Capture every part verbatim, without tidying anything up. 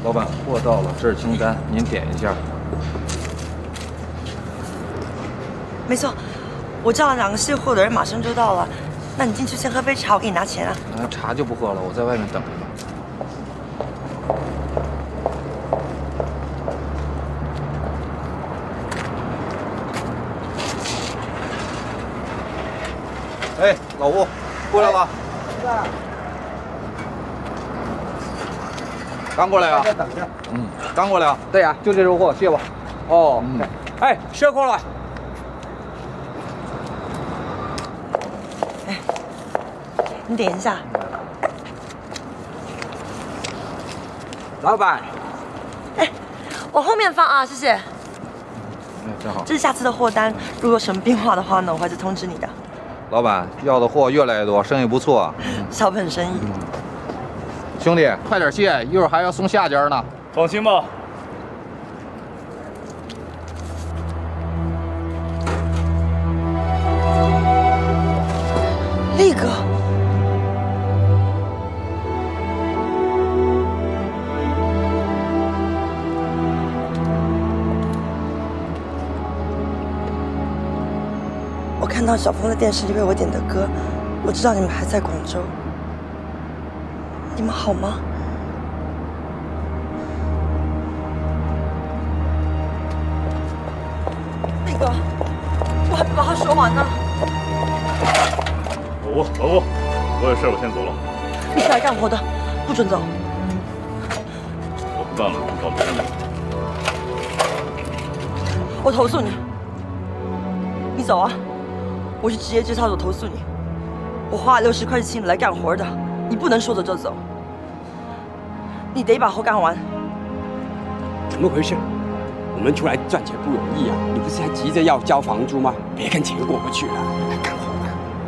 老板，货到了，这是清单，您点一下。 没错，我叫了两个卸货的人，马上就到了。那你进去先喝杯茶，我给你拿钱啊。 啊，茶就不喝了，我在外面等着呢。哎，老吴，过来了。是啊。刚过来啊？ 再等着。 嗯，刚过来啊？ 对呀、啊，就这收货，谢吧。哦， 嗯。 哎，卸货了。 哎，你点一下。 老板。 哎，往后面放啊，谢谢。 哎，真好。 这是下次的货单，如果有什么变化的话呢，我会再通知你的。 老板要的货越来越多，生意不错。 小本生意。 兄弟，快点卸，一会儿还要送下家呢。 放心吧。 力哥。我看到小峰在电视里为我点的歌，我知道你们还在广州。你们好吗？力哥，我还没把话说完呢。 老吴，老吴，我有事，我先走了。 你是来干活的，不准走。 我不干了，你搞别人的。 我投诉你。你走啊！我去职业介绍所投诉你。我花了六十块请你来干活的，你不能说走就走。你得把活干完。 怎么回事？我们出来赚钱不容易啊！你不是还急着要交房租吗？别跟钱过不去了，还干活啊！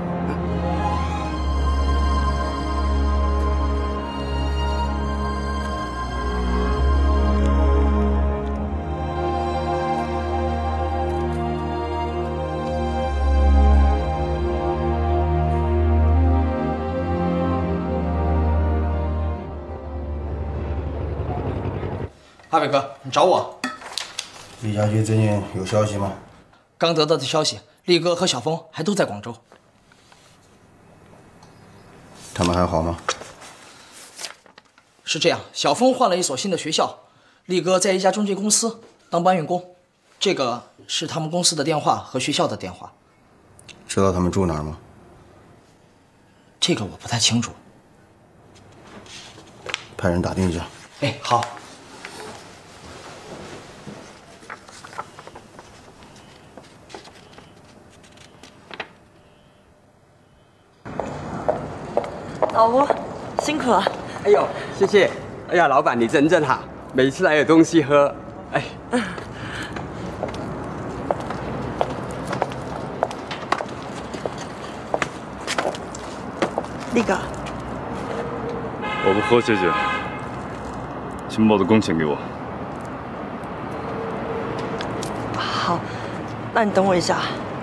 阿伟哥，你找我？ 李家驹最近有消息吗？ 刚得到的消息，力哥和小峰还都在广州。 他们还好吗？ 是这样，小峰换了一所新的学校，力哥在一家中介公司当搬运工。这个是他们公司的电话和学校的电话。 知道他们住哪儿吗？ 这个我不太清楚。 派人打听一下。 哎，好。 老吴，辛苦了。 哎呦，谢谢。哎呀，老板你真正好，每次来有东西喝。哎。 力哥。 我不喝，谢谢。请把我的工钱给我。 好，那你等我一下。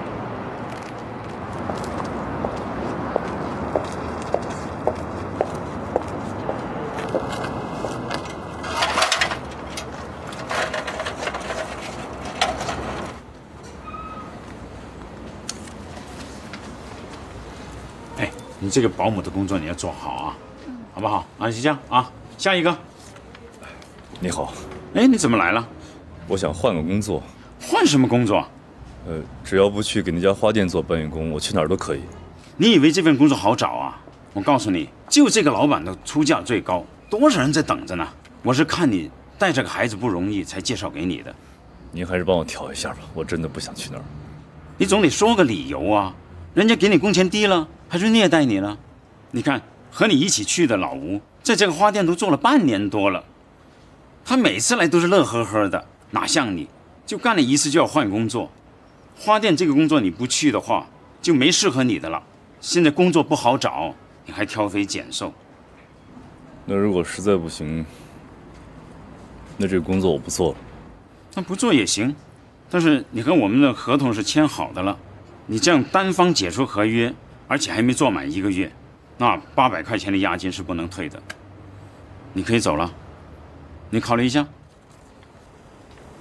你这个保姆的工作你要做好啊，好不好？啊，就这样啊。下一个。 你好。 哎，你怎么来了？ 我想换个工作。 换什么工作？ 呃，只要不去给那家花店做搬运工，我去哪儿都可以。 你以为这份工作好找啊？我告诉你，就这个老板的出价最高，多少人在等着呢？我是看你带着个孩子不容易，才介绍给你的。 您还是帮我调一下吧，我真的不想去那儿。 你总得说个理由啊！人家给你工钱低了，还是虐待你了？你看，和你一起去的老吴，在这个花店都做了半年多了，他每次来都是乐呵呵的，哪像你，就干了一次就要换工作。花店这个工作你不去的话，就没适合你的了。现在工作不好找，你还挑肥拣瘦。 那如果实在不行，那这个工作我不做了。 那不做也行，但是你和我们的合同是签好的了。你这样单方解除合约，而且还没做满一个月，那八百块钱的押金是不能退的。你可以走了。 你考虑一下。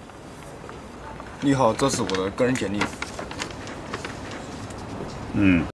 你好，这是我的个人简历。 嗯。